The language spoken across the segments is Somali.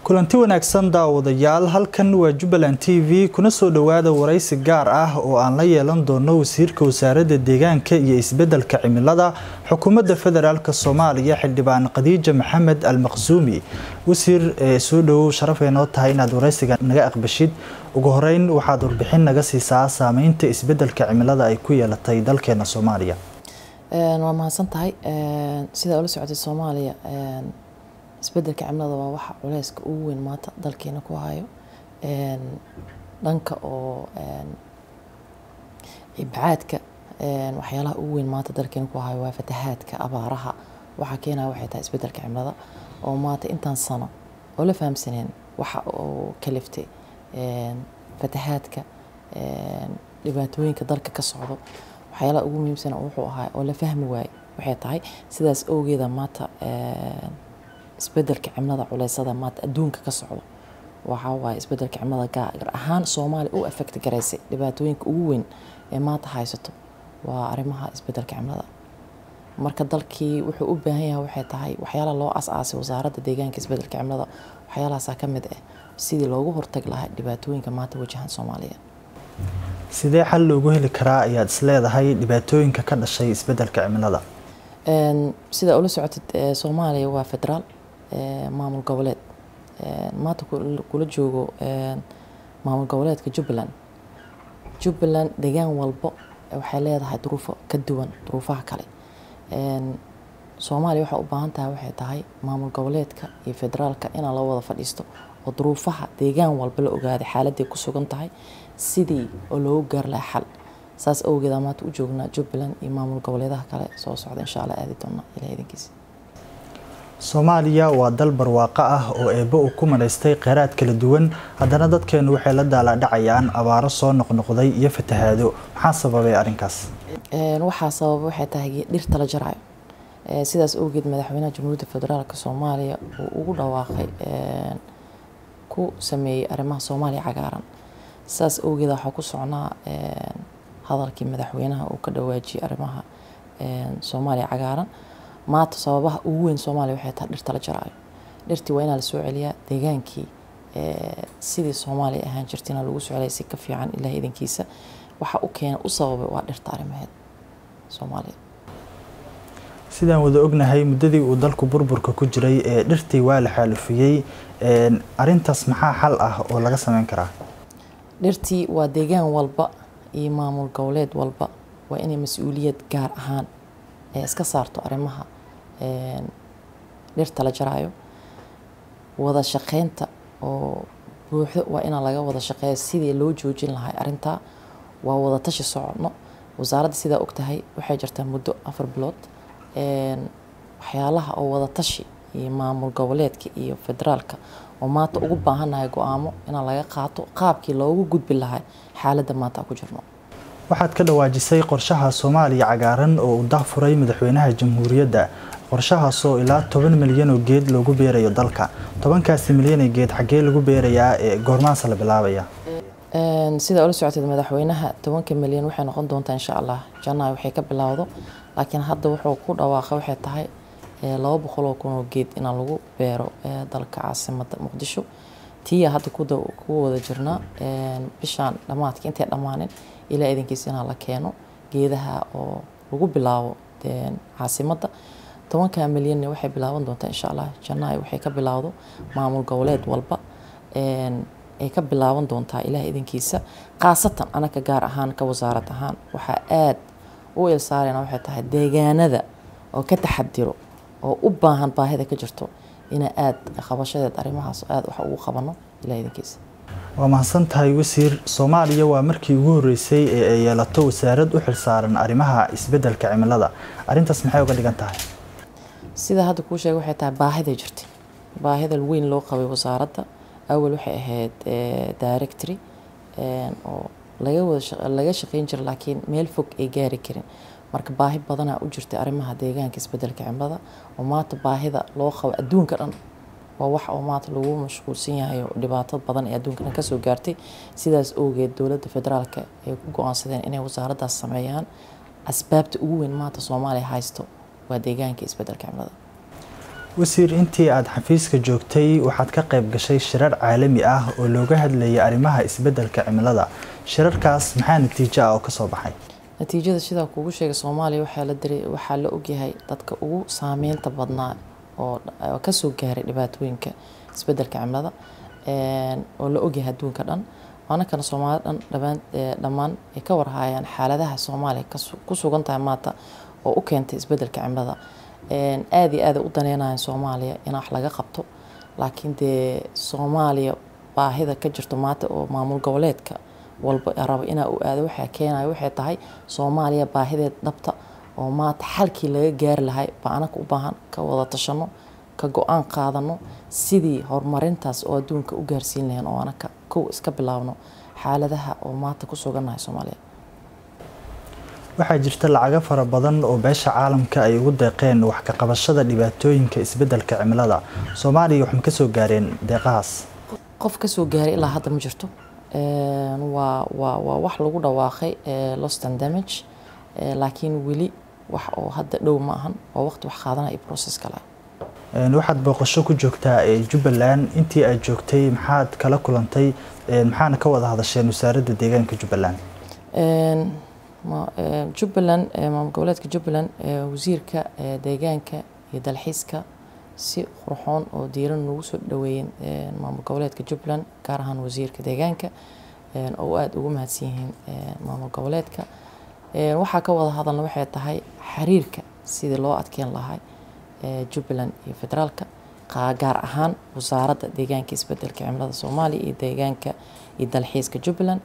kulanti wanaagsan daawadayaal halkan waa Jubaland TV kuna soo dhawaada waraysi gaar ah oo aan la yeelan doono wasiirka wasaaradda deegaanka iyo isbeddelka cimilada xukuumadda federaalka Soomaaliya xildhibaan Khadiija Maxamed Al-Maqsuumi wasiir soo dhawow sharafeeno tahay inaad waraysiga naga aqbashid ugu horeyn waxaad warbixin naga siisaa saameynta isbeddelka cimilada ay ku yeelatay dalkeena Soomaaliya waa mahadsan tahay sida ula socotay Soomaaliya isbeddelka cimilada waa waxa culayska ugu weyn maanta dalkeena ku hayo dhanka oo ibcaadka waxyaalaha ugu weyn maanta dalkeena ku hayo waa fatahaadka abaaraha waxa keenaya waxay tahay isbeddelka cimilada oo maanta intaan sano oo la fahamsaneen waxa oo kaliftay fatahaadka dhibaatooyinka dalka ka socdo waxyaalaha ugu muhiimsan wuxuu ahaa oo la fahmi waayay waxay tahay sidaas awgeeda maanta isbeddelka cimilada culeysada maanta adduunka ka socdo waxa waa isbeddelka cimilada gaar ahaan Soomaaliya u affect gareysay dhibaatooyinka ugu weyn ee maanta haysato waa arrimaha isbeddelka cimilada marka dalkii wuxuu u baahan yahay waxay tahay waxyaalaha loo asaasay wasaaradda deegaanka isbeddelka cimilada waxyaalahaas ka mid ah sidii loogu hortag lahaa dhibaatooyinka maanta wajahan Soomaaliya sidee xal loogu heli karaa ayaad isleedahay dhibaatooyinka ka dhashay isbeddelka cimilada sida ula socotid Soomaaliya waa federaal maamul goboleed maanta kula joogo maamul goboleedka Jubaland deegaan walba waxay leedahay duruufo ka duwan duruufaha kale Soomaaliya waxa u baahan tahay waxay tahay maamul goboleedka iyo federaalka in la wada fadhiisto oo duruufaha deegaan walba la ogaado xaaladii ku sugan tahay sidii oo loo gaar lahaa xal saas awgeed maanta u joognaa Jubaland iyo maamul goboleedaha kale soo socda insha Allah aadi doona ilaa idinkiisa Soomaaliya waa dal barwaaqo ah oo eebo uu ku maleystay qeyraad kala duwan haddana dadkeenu waxay la daaladhacayaan abaaro soo noqnoqday iyo fatahaado maxaa sababay arrinkaas waxa sabab waxay tahay dhirta la jarayo sidaas awgeed madaxweynaha Jamhuuriyadda Federaalka Soomaaliya uu ugu dhawaaqay ku sameeyay arrimaha Soomaaliya cagaaran saas awgeed waxa ku socnaa hadalkii madaxweynaha uu ka dhawaajiyay arrimaha Soomaaliya cagaaran maanta sababaha ugu weyn Soomaaliya waxay tahay dhirta la jarayo dhirtii waa in la soo celiyaa deegaankii sidii Soomaaliya ahaan jirtayna lagu soo celiyay si ka fiican ilaahay idinkiisa waxa uu keenay u sababay waa dhirta arrimaheed Soomaaliya sidaan wada ognahay muddadii uu dalku burburka ku jiray ee dhirtii waa la xaalufiyay arintaas maxaa xal ah oo laga sameyn karaa dhirtii waa deegaan walba iyo maamul goboleed walba waa inay mas'uuliyad gaar ahaan iska saarto arrimaha dhirta la jarayo wada shaqeynta oo buuxda waa in laga wada shaqeeyo sidii loo joojin lahaa arinta waa wada tashi socodno wasaaradda sida og tahay waxay jirtaa muddo 4 bilood waxyaalaha oo wada tashi iyo maamul goboleedka iyo federaalka oo maanta ugu baahanahay go'aamo in laga qaato qaabkii loogu gudbi lahaa xaaladda maanta ku jirno waxaad ka dhawaajisay qorshaha Soomaaliya cagaaran oo uu daahfuray madaxweynaha jamhuuriyadda qorshahaas oo ilaa 10 milyan oo geed loogu beerayo dalka 10kaas milyan ee geed xagee lagu beerayaa ee goormaas la bilaabaya sida ula socotay madaxweynaha 10 milyan waxay noqon doontaa insha Allah Janaayo waxay ka bilowdo laakiin hadda wuxuu ku dhawaaqay waxay tahay 200 kun oo geed in lagu beero dalka caasimadda Muqdisho tiya hadda ku wada jirnaa bishaan dhamaadkii intay dhamaanin ilaa idinkiisana la keeno geedaha oo lagu bilaabo caasimadda 10 milyan waxay bilaaban doontaa insha Allah Janaayo waxay ka bilowdo maamul goboleed walba ay ka bilaaban doontaa ilaa idinkiisa qaasatan anaka gaar ahaan ka wasaarad ahaan waxa aad u ilsaarina waxay tahay deegaanada oo ka taxadiro oo u baahan baahida ka jirto in aad qabashadeed arrimahaas aad wax ugu qabano ilaa idinkiisa waa mahadsan tahay wasiir Soomaaliya waa markii ugu horeysay ee ay yeelato wasaarad u xilsaaran arrimaha isbeddelka cimilada arintaas maxay uga dhigan tahay sida hadda ku sheegay waxay tahay baahida jirtay baahida weyn loo qabay wasaaradda awal waxay ahayd directory oo laga shaqeyn jiray laakiin meel fog ay gaari karin marka baahi badan u jirtay arrimaha deegaanka isbeddelka cimilada oo maanta baahida loo qabo adduunka dhan waa wax oo maanta lagu mashquulsan yahay oo dhibaato badan ee adduunka ka soo gaartay sidaas awgeed dawladda federaalka ay ku go'aansadeen inay wasaaraddaas sameeyaan asbaabta ugu weyn maanta Soomaaliya haysto waa deegaanka isbeddelka cimilada wasiir intii aad xafiiska joogtay waxaad ka qayb gashay shirar caalami ah oo looga hadlayay arrimaha isbeddelka cimilada shirarkaas maxaa natiijo ah oo ka soo baxay natiijada sidaa kuugu sheegay Soomaaliya waxaa la ogyahay dadka ugu saameynta badnaa oo ka soo gaaray dhibaatooyinka isbeddelka cimilada oo la ogyahay adduunka dhan anakana Soomaaliya dhammaan ay ka warhayaan xaaladaha Soomaaliya ku sugan tahay maanta oo u keentay isbeddelka cimilada aad iyo aad u daneynayaan Soomaaliya in wax laga qabto laakiin Soomaaliya baahida ka jirto maanta oo maamul goboleedka walba rabo inaa u aado waxa keenay waxay tahay Soomaaliya baahideed dhabta oo maanta xalkii laga gaari lahay baanaka u baahan ka wada tashano ka go'aan qaadano sidii horumarintaas oo adduunka u gaarsiin lahayn oo anaka kow iska bilaawno xaaladaha oo maanta ku suganahay Soomaaliya waxaa jirta lacago fara badan oo beesha caalamka ay ugu deeqeen wax ka qabashada dhibaatooyinka isbeddelka cimilada Soomaaliya waxay ka soo gaareen deeqahaas qof ka soo gaaray ilaa hadda ma jirto waa wax lagu dhawaaqay loss and damage laakiin weli wax oo hadda dhow ma ahan oo waqti wax qaadanaya process kale waxaad booqasho ku joogtaa Jubbaland intii aad joogtay maxaad kala kulantay maxaana ka wada hadasheen wasaaradda deegaanka Jubbaland Jubbaland maamul goboleedka Jubbaland wasiirka deegaanka iyo dalxiiska si qurxoon oo diiran ugu soo dhaweeyeen maamul goboleedka Jubbaland gaar ahaan wasiirka deegaanka oo aad ugu mahadsan yihiin maamul goboleedka waxa ka wada hadalna waxay tahay xiriirka sidii loo adkeyn lahaa Jubbaland iyo federaalka gaar ahaan wasaaradda deegaanka isbeddelka cimilada Soomaaliya iyo deegaanka iyo dalxiiska Jubbaland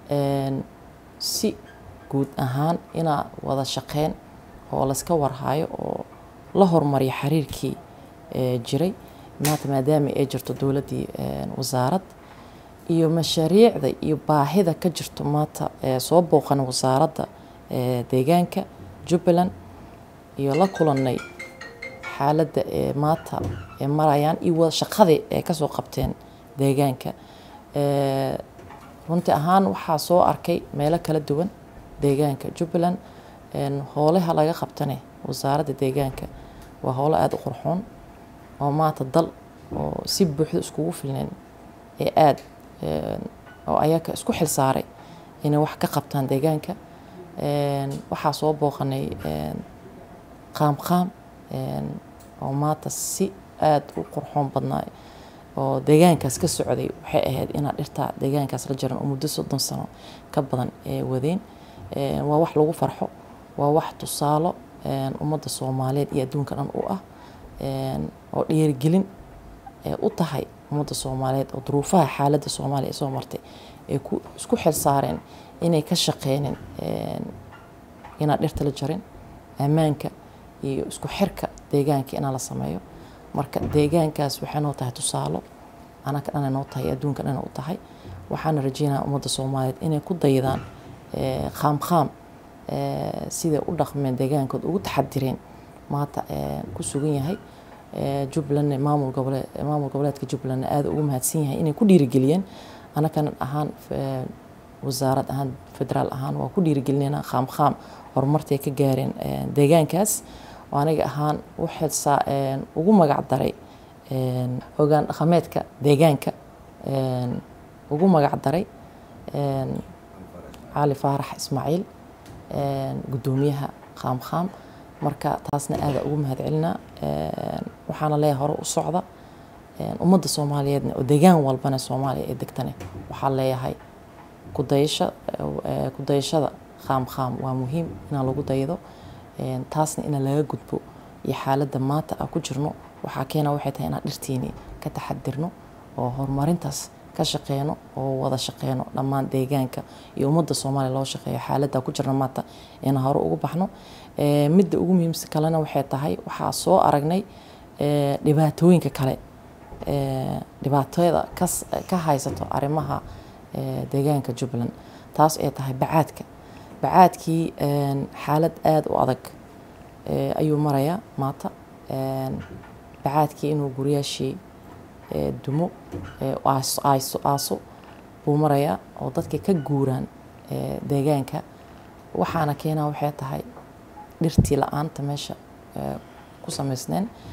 si guud ahaan ina wada shaqeyn oo la iska warhayo oo la hormariyo xiriirkii jiray maadaama ay jirto dawladii wasaarad iyo mashaariicda iyo baahida ka jirto maanta soo booqan wasaaradda deegaanka Jubbaland iyo la kulanay xaaladda maanta marayaan iyo wada shaqada ay ka soo qabteen deegaanka runtii ahaan waxaa soo arkay meelo kala duwan deegaanka Jubbaland howlaha laga qabtane wasaaradda deegaanka waa howlo aad u qurxoon oo maanta dal oo si buuxda iskugu filneen aad oo ayaga isku xil saaray inay wax ka qabtaan deegaanka waxaa soo booqanay qaam oo maanta si aad u qurxoon badnaa oo deegaankaas ka socday waxay ahayd in dhirta deegaankaas la jaran muddo 30 sano ka badan wadeen waa wax lagu farxo waa wax tusaalo ummadda Soomaaliyeed iyo adduunka dhan u ah oo dhiirigelin u tahay ummadda Soomaaliyeed oo duruufaha xaaladda Soomaaliya soo martay ee isku xil saareen inay ka shaqeeyeen in dhirta la jarin amaanka iyo isku xirka deegaanka in la sameeyo marka deegaankaas waxay noo tahay tusaalo anaka dhan noo tahay adduunka dhan u tahay waxaan rajaynayaa ummadda Soomaaliyeed inay ku daydaan qaam sida u dhaqmeen deegaankooda ugu taxadireen maanta ku sugan yahay Jubbaland maamul goboleedka Jubbaland aad ugu mahadsan yahay inay ku dhiirigeliyeen anakana ahaan wasaarad ahaan federaal ahaan waa ku dhiirigelinayna qaam horumartay ka gaareen deegaankaas oo aniga ahaan ugu magac daray hoggaan dhaqameedka deegaanka ugu magac daray Ali Faarax Ismaaciil gudoomiyaha qaam marka taasna aad ugu mahad celinaa waxaana leeyahay hore u socda ummadda Soomaaliyeedna oo deegaan walbana Soomaaliya ay degtane waxaa leeyahay ku dayashada qaam waa muhiim in lagu daydo taasna in laga gudbo iyo xaaladda maanta ku jirno waxa keena waxay tahay in dhirtiini ka taxadirno oo horumarintaas ka shaqeeyno oo wada shaqeeyno dhammaan deegaanka iyo ummadda Soomaaliya loo shaqeeyo xaaladda ku jirna maanta in hore ugu baxno midda ugu muhiimsan kalena waxay tahay waxa soo aragnay dhibaatooyinka kale dhibaatada ka haysato arimaha deegaanka Jubbaland taas ay tahay bacaadkii xaalad aad u adag ayuu maraya maanta bacaadkii inuu guriyashii dumo aaso buu maraya oo dadka ka guuraan deegaanka waxaana keenaa waxay tahay dhirtii la'aanta meesha ku samaysneen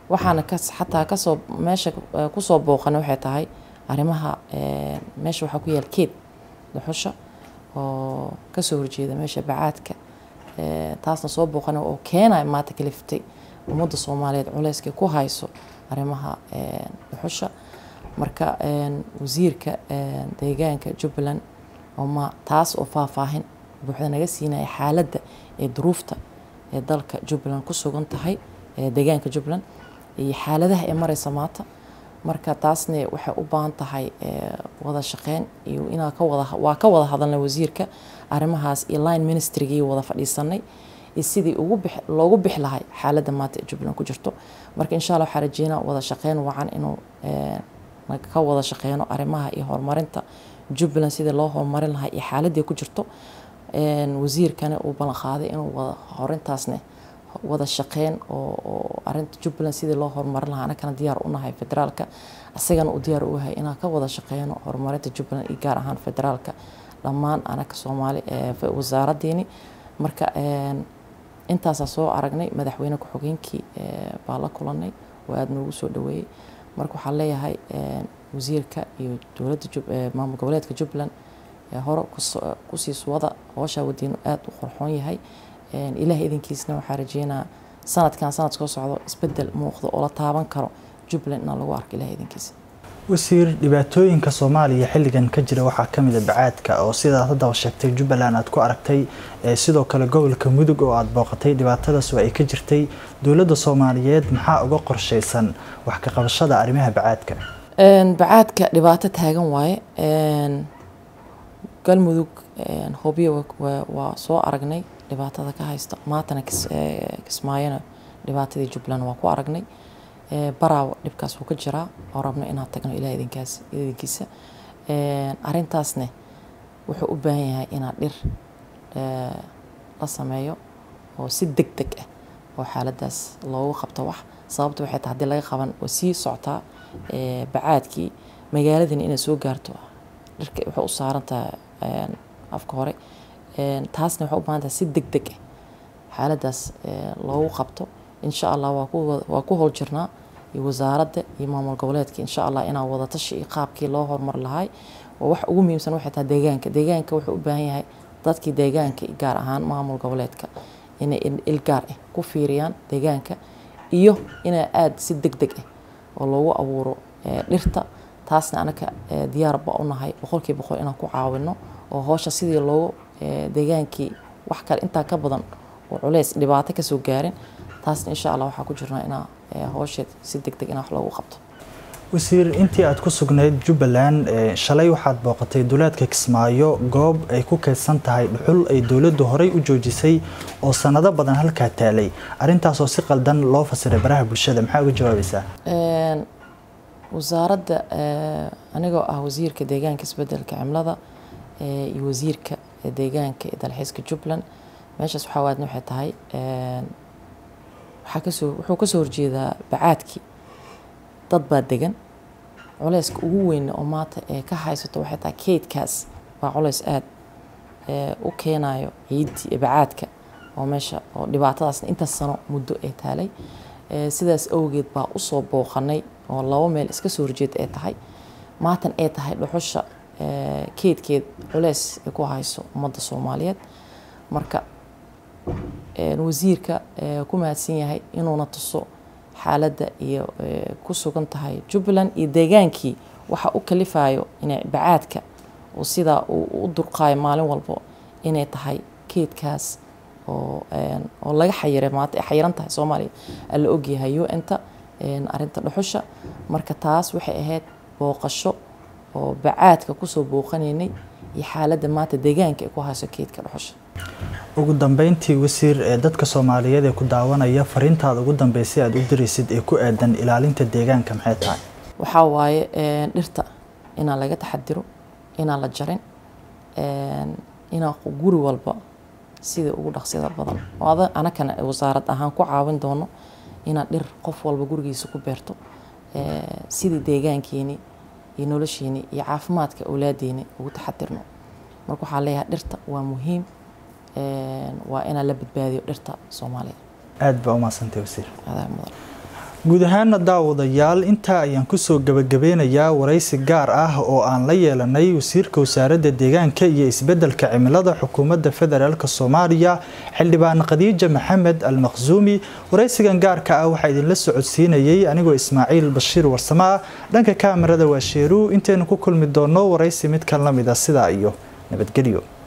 waxaana xataa kasoo meesha kusoo booqanay waxay tahay arrimaha meesha waxaa ku yaal keed dhuxusha oo kasoo horjeeda meesha bacaadka taasna soo booqanay oo keenaya maanta kaliftay ummadda Soomaaliyeed culayska ku hayso arrimaha dhuxusha marka wasiirka deegaanka Jubbaland oo taas oo faahfaahin buuxda naga siinaya xaaladda duruufta dalka Jubbaland ku sugan tahay deegaanka Jubbaland iyo xaaladaha ay maraysa maanta marka taasna waxay u baahan tahay wada shaqeyn iyo inaa ka wada hadalnay wasiirka arrimahaas iyo line ministry-gii wada fadhiisanay sidii loogu bixi lahay xaaladda maanta Jubbaland ku jirto marka insha Allah waxaan rajeynaa wada shaqeyn wacan inuu ka wada shaqeyno arrimaha iyo horumarinta Jubbaland sidii loo horumarin lahaa iyo xaaladii ku jirto wasiirkana uu ballan qaaday inuu horintaasna wada shaqeyn oo arinta Jubbaland sidii loo horumarin lahaa anagana diyaar u nahay federaalka asagana uu diyaar u yahay inaan ka wada shaqeyno horumarinta Jubbaland iyo gaar ahaan federaalka dhammaan anaga Soomaali wasaaraddeeni marka intaas soo aragnay madaxweyne ku-xigeenkii baa la kulanay oo aad noogu soo dhaweeyay marka waxaan leeyahay wasiirka iyo dowladda maamul goboleedka Jubbaland hore ku sii wada hawsha wadiin aad u qorxoon yahay ilaahay idinkiisna waxaan rajeynaa sanadkan soo socdo isbedel muuqdo oo la taaban karo Jubbaland in lagu arko ilaahay idinkiisa wasiir dhibaatooyinka Soomaaliya xilligan ka jira waxaa kamid ah bacaadka oo sida hadda sheegtay Jubbaland aad ku aragtay sidoo kale gobolka Mudug oo aad booqatay dhibaatadaas oo ay ka jirtay dowladda Soomaaliyeed maxaa uga qorsheysan wax ka qabashada arrimaha bacaadka bacaadka dhibaato taagan waaye galmudug hoobiyo waa soo aragnay dhibaatada ka haysta maantana kismaayana dhibaatadii Jubbaland waa ku aragnay baraawo dhibkaas uu ka jiraa oo rabno inaan tagno ilaa idinkiisa arintaasna wuxuu u baahan yahay inaan dhir la sameeyo oo si degdeg ah oo xaaladaas loogu qabto wax sababtu waxay tahay hadii laga qaban oo sii soctaa bacaadkii magaaladina inay soo gaarto dhirka wuxuu u saarantaa afka hore taasna waxay u baahan tahay si degdeg ah xaaladaas loogu qabto insha Allah waa ku hol jirnaa iyo wasaaradda iyo maamul goboleedka insha Allah inaan wada tashi iyo qaabkii loo horumar lahay oo wax ugu muhiimsan waxay tahay deegaanka wuxuu u baahan yahay dadkii deegaanka gaar ahaan maamul goboleedka inay ilgaar ah ku fiiriyaan deegaanka iyo inay aad si degdeg ah oo loogu abuuro dhirta taasna anaka diyaar ba u nahay 100% inaan ku caawino oo hawsha sidii loo deegaankii wax kale inta ka badan oo culays dhibaato ka soo gaarin taasna insha Allah waxa ku jirnaa inaa hawsha si degdeg inaa wax loogu qabto wasiir intii aad ku sugnayd Jubbaland shalay waxaad booqatay duleedka Kismaayo goob ay ku kaydsan tahay dhuxul ay dawladdu horey u joojisay oo sanado badan halka taalay arintaas oo si qaldan loo fasiray baraha bulshada maxaa uga jawaabaysaa wasaaradda anigoo ah wasiirka deegaanka isbedelka cimilada iyo wasiirka deegaanka dalxiiska Jubbaland meeshaas waxa waadna waxay tahay wuxuu ka soo horjeedaa bacaadkii dad baa degan culayska ugu weyn oo maanta ka haysato waxay tahay keydkaas waa culays aad u keenayo ciidii bacaadka oo meesha oo dhibaatadaasna inta sano muddo ay taalay sidaas awgeed baa u soo booqanay oo laba meel iska soo horjeed ay tahay maatan ay tahay dhuxusha keydkeed culays ku hayso ummadda Soomaaliyeed marka wasiirka ku mahadsan yahay inuuna tuso xaaladda iyo ku sugan tahay Jubbaland iyo deegaankii waxa u kalifayo inay bacaadka oo sida u durqaay maalin walbo inay tahay keydkaas oo laga xayiray maanta xayiran tahay Soomaaliya alla og yahay inta arinta dhuxusha marka taas waxay ahayd booqasho oo bacaadka ku soo booqanaynay iyo xaaladda maanta deegaanka ay ku hayso keydka dhuxusha ugu dambeyntii wasiir dadka Soomaaliyeed ee ku daawanaya fariintaada ugu dambeysay aad u diraysid ee ku aadan ilaalinta deegaanka maxay tahay waxa waaye dhirta ina laga taxadiro ina la jarin ina guri walba sida ugu dhaqsida badan oo anakana wasaarad ahaan ku caawin doono ina dhir qof walba gurigiisa ku beerto sidii deegaankeeni iyo nolosheeni iyo caafimaadka awlaadeeni ugu taxadirno marka waxa leeyahay dhirta waa muhiim waa ina la badbaadiyo dhirta Soomaaliya aad baa u maasantay wasiir guud ahaan daawadayaal inta ayaan kusoo gabagabeynayaa waraysi gaar ah oo aan la yeelanay wasiirka wasaaradda deegaanka iyo isbeddelka cimilada xukuumadda federaalka Soomaaliya xildhibaan Khadiija Maxamed Al-Maqsuumi. waraysigan gaarka ah waxaa idin la socodsiinayay anigoo Ismaaciil Bashiir Warsama, dhanka kaamirada waa Sheeru. inteenu ku kulmi doono waraysi mid kan la mid ah sida iyo nabadgelyo.